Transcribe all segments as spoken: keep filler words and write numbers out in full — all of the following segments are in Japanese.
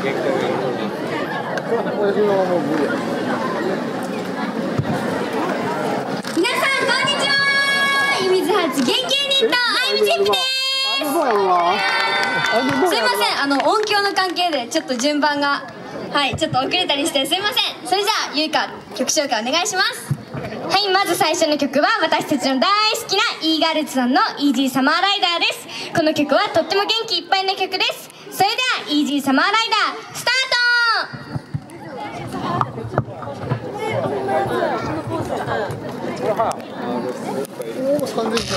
皆さんこんにちは。湯水発元気ユニットアイムジップです。すいません、あの音響の関係でちょっと順番がはいちょっと遅れたりしてすいません。それじゃあゆいか曲紹介お願いします。はい、まず最初の曲は私たちの大好きな E ガールズさんの イージー サマーライダーです。この曲はとっても元気いっぱいな曲です。それでは イージー サマーライダースタート。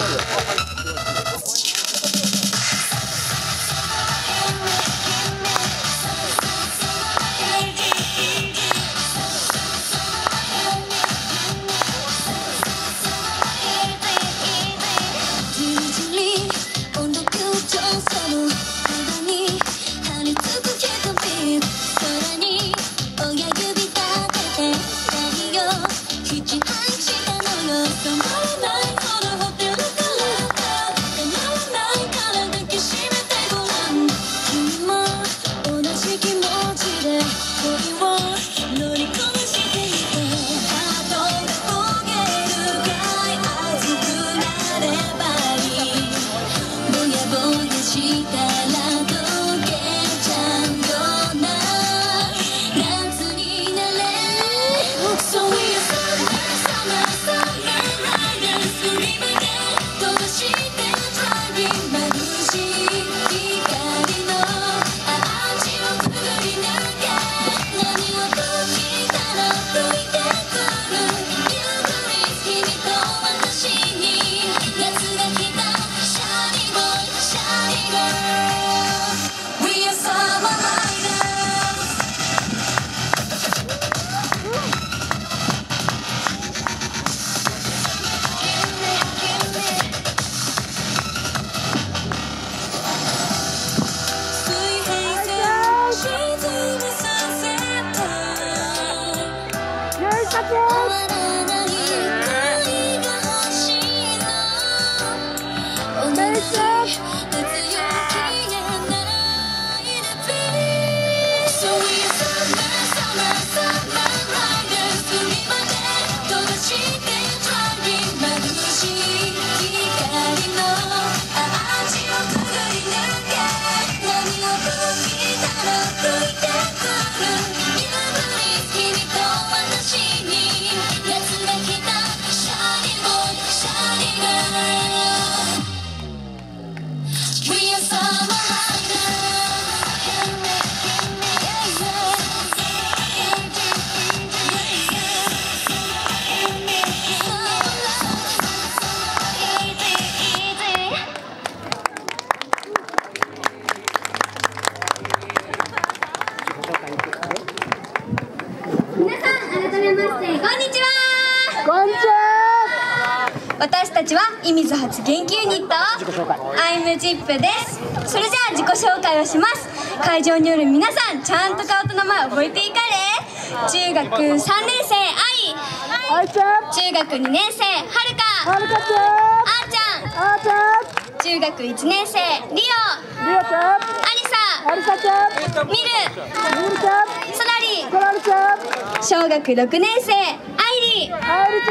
私たちは射水発元気ユニットアイムジップです。それじゃあ自己紹介をします。会場による皆さんちゃんと顔と名前覚えていかれ。中学さんねん生あい、中学にねん生はるか、あーちゃん、中学いちねん生リオ、ありさ、みる、そらり、小学ろくねん生あいり、ゆいか、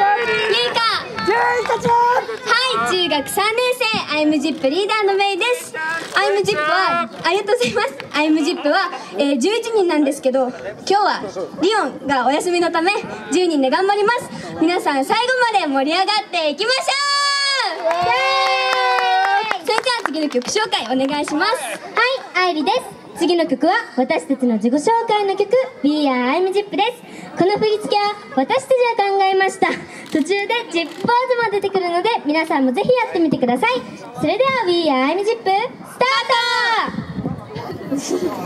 はい、中学さんねん生アイムジップリーダーのメイです。アイムジップはありがとうございます。アイムジップは、えー、じゅういちにんなんですけど、今日はリオンがお休みのためじゅうにんで頑張ります。皆さん最後まで盛り上がっていきましょう。イエーイ。それでは次の曲紹介お願いします。 はい、あいりです。次の曲は私たちの自己紹介の曲 We are アイムジップです。この振り付けは私たちが考えました。途中でジップポーズも出てくるので皆さんもぜひやってみてください。それでは We are アイムジップスタート。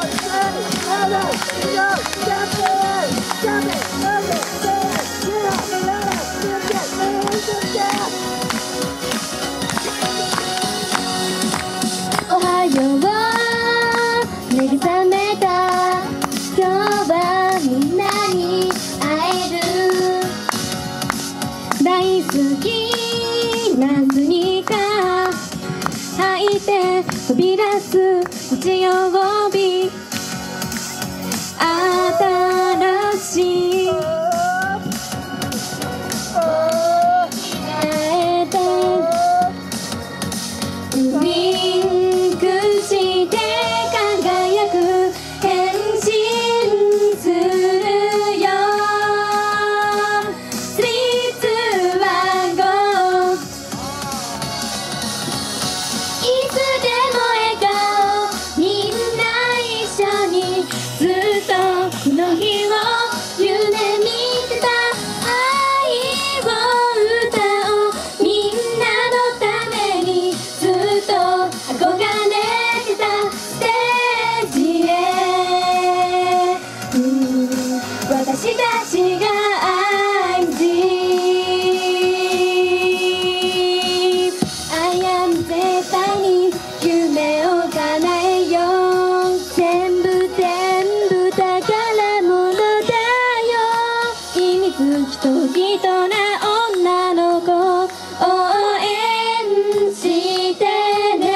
Jump it! Jump it! Jump it! Jump it! す日曜日、新しいウインクして輝く変身するよ。スリー、ツー、ワン、ゴー。いつでも笑顔、みんな一緒にずっとこの日を夢見てた。愛を歌おう、みんなのためにずっと憧れてたステージへ、うん、私たちが アイエムジー I am 絶対に夢を叶えよう。全部全部宝物だよ。秘密きときとな女の子応援してね。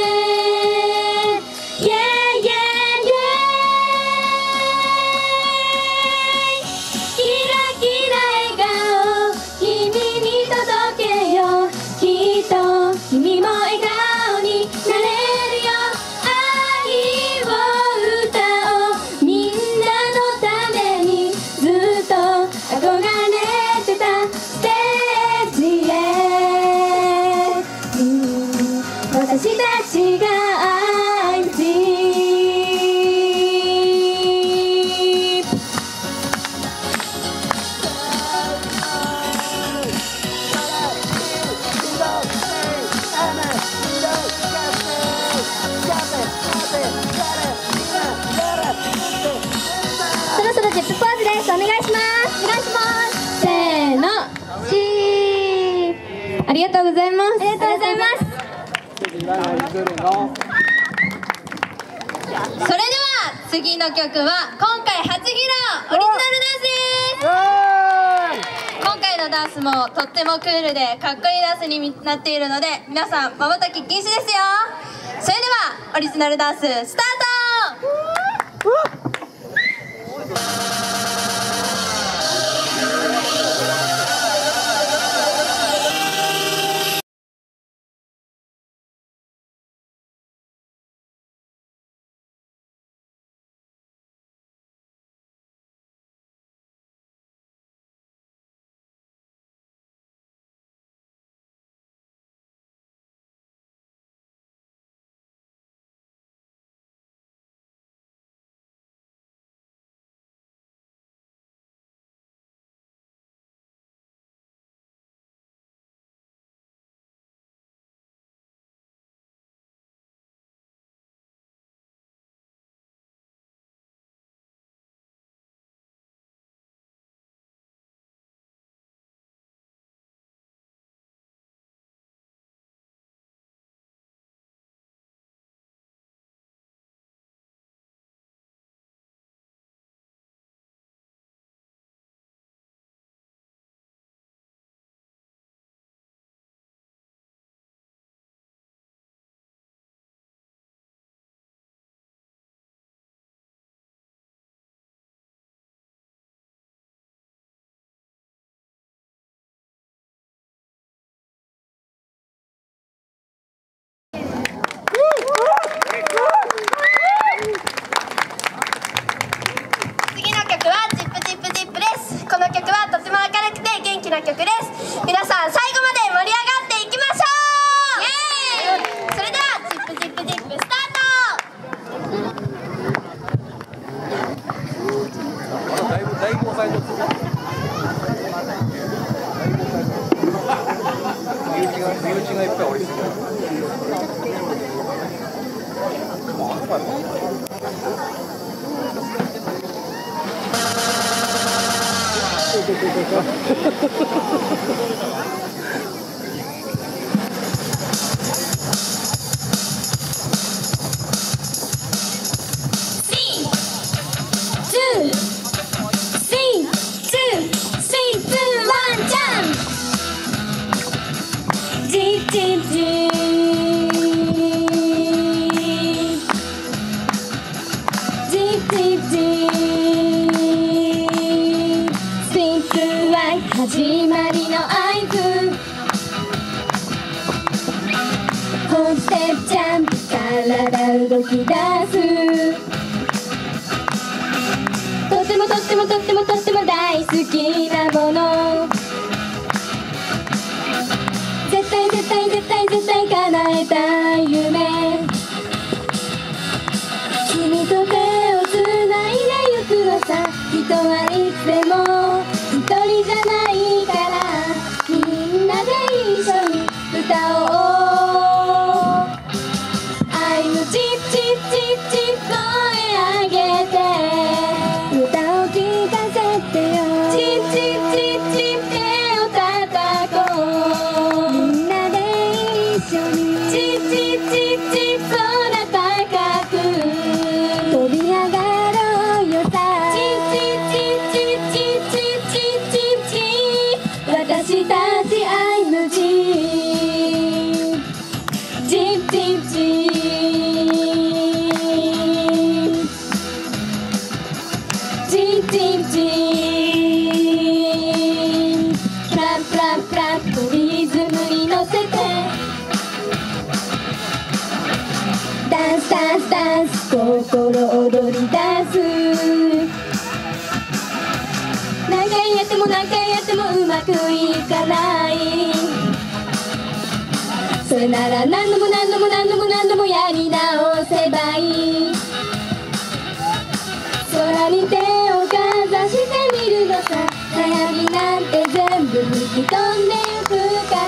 イェイイェイイェイ。キラキラ笑顔君に届けよう。きっと君も笑顔になれるよ。愛を歌おう、みんなのためにずっと憧れてたステージへ、うん、私たちが アイエムジー。 そろそろジップポーズです。お願いします。お願いします。せーの、チー。ありがとうございます。ありがとうございます。 それでは次の曲は今回初披露オリジナルダンスです。今回のダンスもとってもクールでかっこいいダンスになっているので、皆さんまばたき禁止ですよ。それではオリジナルダンススタート。次の曲はジップジップジップです。この曲はとても明るくて元気な曲です。皆さん最後まで盛り上がっていきましょう。イエーイ。それではジップジップジップスタート。だいぶだいぶ抑えとった身内が身内がいっぱいおりすぎる。ジップジップ出す。とってもとってもとってもとっても大好きなもの、絶対絶対絶対絶対叶えたい夢、君と手をつないでゆくのさ。人はいつでも一人じゃないから、みんなで一緒に歌おう。愛のチッチッチッチッ声上げて歌を聴かせてよ。チッチッチッチッ手を叩こう。みんなで一緒にチッチッチッチッ空高く飛び上がろうよさ。チッチッチッチッチッチッチッチッチッ私たちアイムジーチッチッチッチッチッチップラップラップラッとリズムに乗せてダンスダンスダンス心踊り出す。何回やっても何回やってもうまくいかない。それなら何度も何度も何度も何度もやり直せばいい。空に手をかざしてみるのさ。悩みなんて全部吹き飛んでゆくから、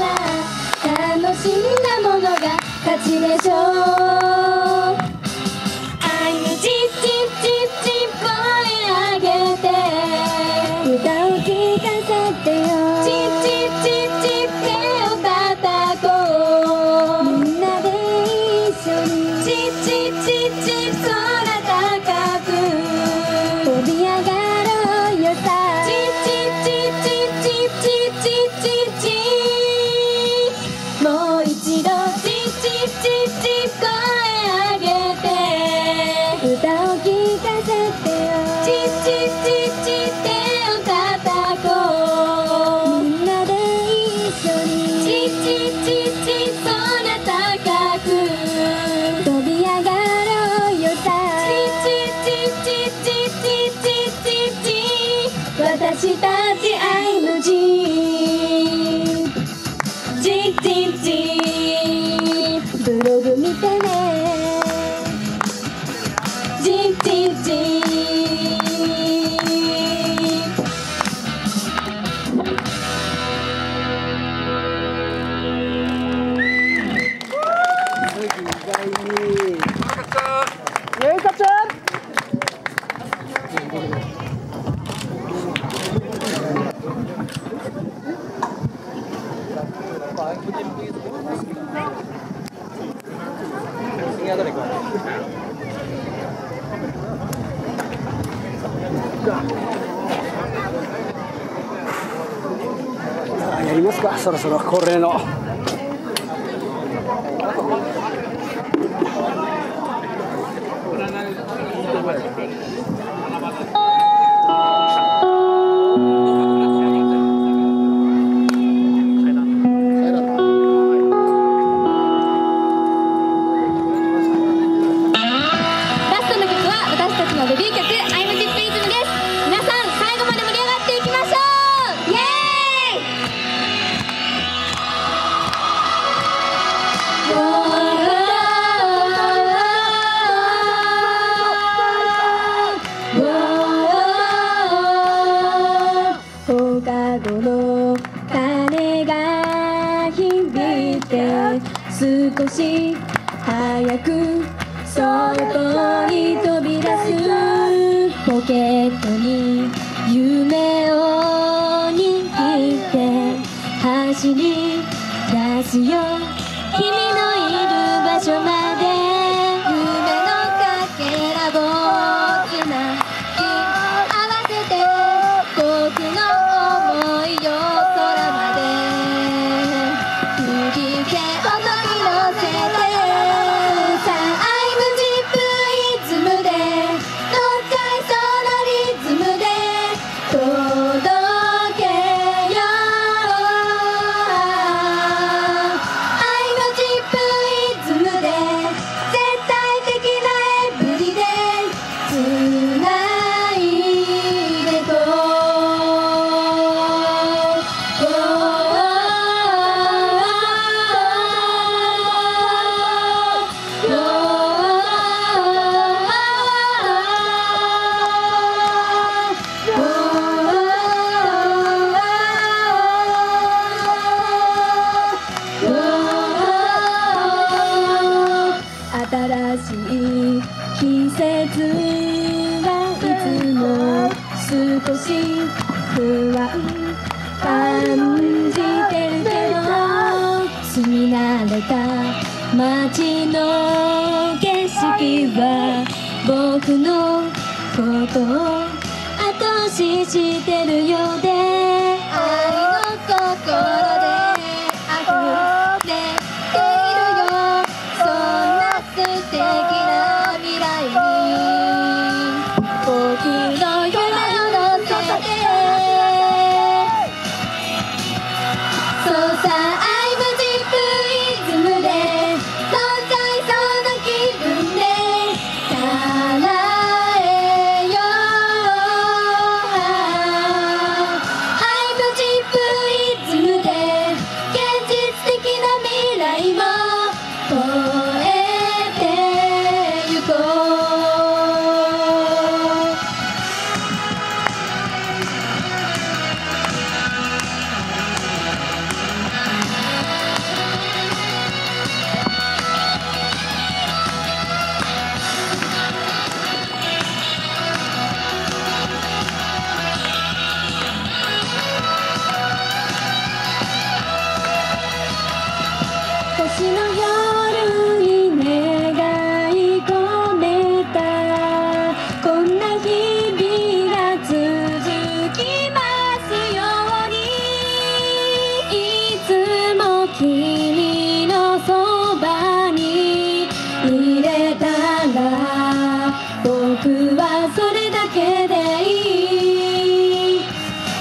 楽しんだものが勝ちでしょう。愛のチッチッチッチッ声上げて歌を聴かせてよ。チッチッチッチッ手を叩こう。みんなで一緒にチッチッチッチッ空高く飛び上がろうよさ。チッチッチッチッチッチッチッチッチッもう一度チッチッチッチッチッ声上げて歌を聴かせてよ。チッチッチッチッ手を叩こう。みんなで一緒にチッチッチッチッ空高く飛び上がろうよさ。チッチッチッチッチッチッチッチッチッ私たちアイムジーチッチッチッブログ見てね。チッチッチッやりますか、そろそろ恒例の。少し早く外に飛び出す。ポケットに夢を握って走り出すよ。君のいる場所まで夢のかけらをつなぎ合わせて僕の想いを空まで吹き消せ愛い季節はいつも少し不安感じてるけど、住み慣れた街の景色は僕のことを後押ししてるようで、愛の心で溢れているよ、そんな素敵な未来に僕の夢を乗せて。そうさ、I'm a Zip イズムで飛んじゃいそうな気分で叶えよう。I'm a Zip イズムで現実的な未来も超えてゆこう。星の夜に願い込めたこんな日々が続きますように、いつも君のそばにいれたら僕はそれだけでいい。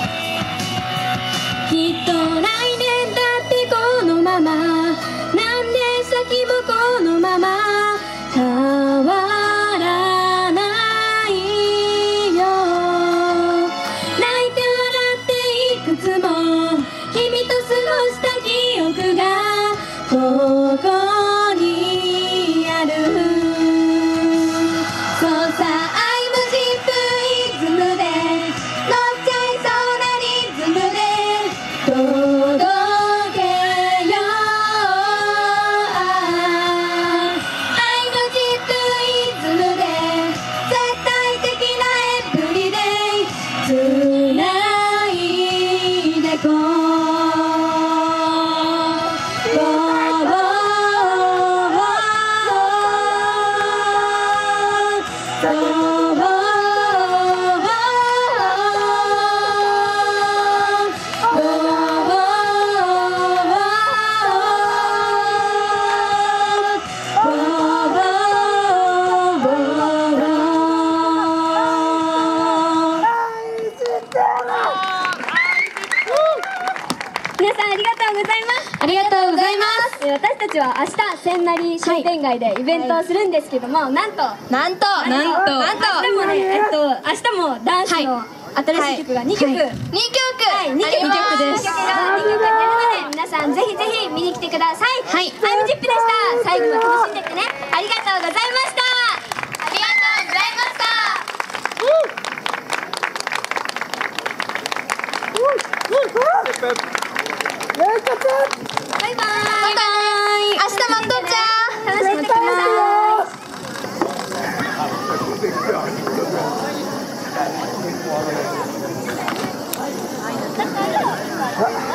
きっと来年だってこのまま、何年先もこのまま変わらないよ。泣いて笑っていくつも君と過ごした記憶がここにある。そうさ、I'm a Zip イズムで乗っちゃいそうなリズムで届けよう。I'm a Zip イズムで絶対的なエブリデイつないでこう。 皆さんありがとうございます。 ありがとうございます。 えー私たちは明日千成商店街でイベントをするんですけども、なんとなんとなんとなんと明日もね、えっと明日もダンスの新しい曲がにきょく、 はいにきょくはいにきょくにきょくですにきょくがにきょく出るので、皆さんぜひぜひ見に来てください。 はいアイムジップでした。最後まで楽しんでってね。ありがとうございました。 ありがとうございました。 バイバイ。 バイバイ。明日待っとっちゃ楽しんでください。